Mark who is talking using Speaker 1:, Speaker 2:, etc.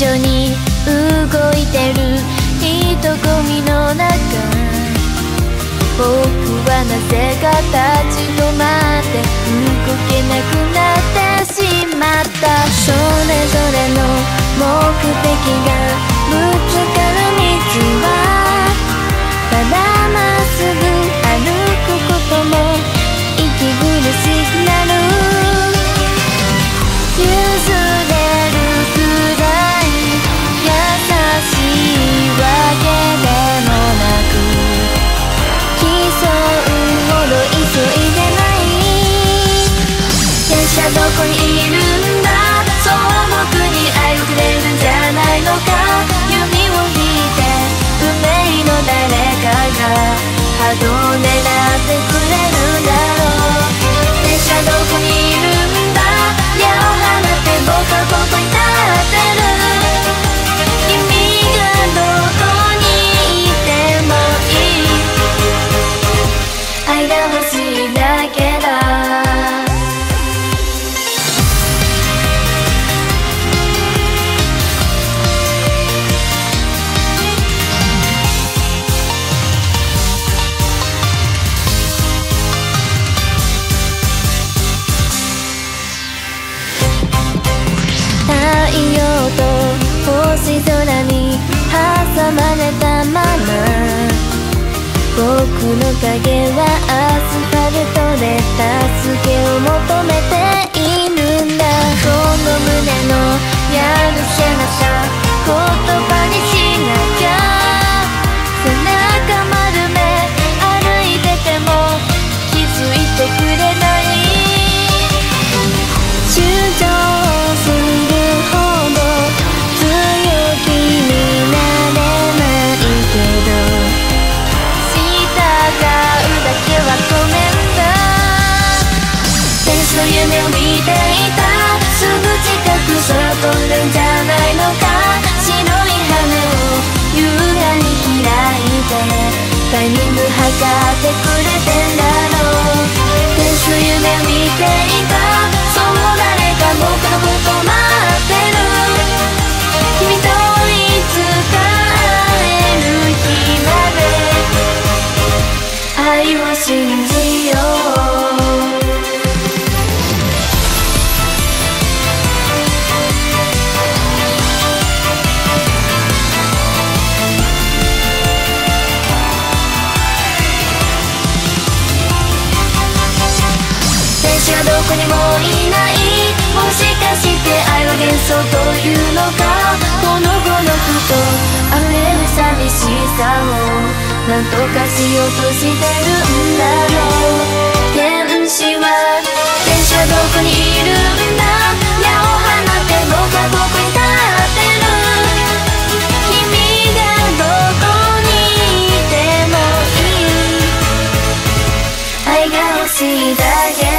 Speaker 1: 徐に動いてる人混みの中、僕はなぜか立ち止まって動けなくなってしまった。それぞれの目的がぶつかる道はただまっすぐ歩くことも息苦しくなる。譲れるくらい優しいわけでもなく、競うほど急いでない。電車どこにいるんだ、そう僕に会いくれるんじゃないのか。弓を引いて運命の誰かが波動を狙ってくれるんだろう。電車どこにいるんだ、矢を放って僕はここに立ってる。君がどこにいてもいい、愛が欲しいだけだ。太陽と星空に挟まれたまま、僕の影はアスファルトで助けを求めているんだ。この胸のやるせなさ言葉にしなきゃ。背中丸め歩いてても気づいてくれない。主張するほど強気になれないけど、従うだけはごめんだ。天使の夢を見ていた、すぐ近く空飛んでんじゃないのか。白い羽を優雅に開いてタイミング測ってくれてんだろう。天使の夢を見ていた、その誰か僕のこと待ってる。君といつか会える日まで愛を信じよう。電車どこにもいない、もしかして愛は幻想というのか。この後のふと溢れる寂しさをなんとかしようとしてるんだろう。天使は電車どこにいるんだ、矢を放って僕はここに立ってる。君がどこにいてもいい、愛が欲しいだけ。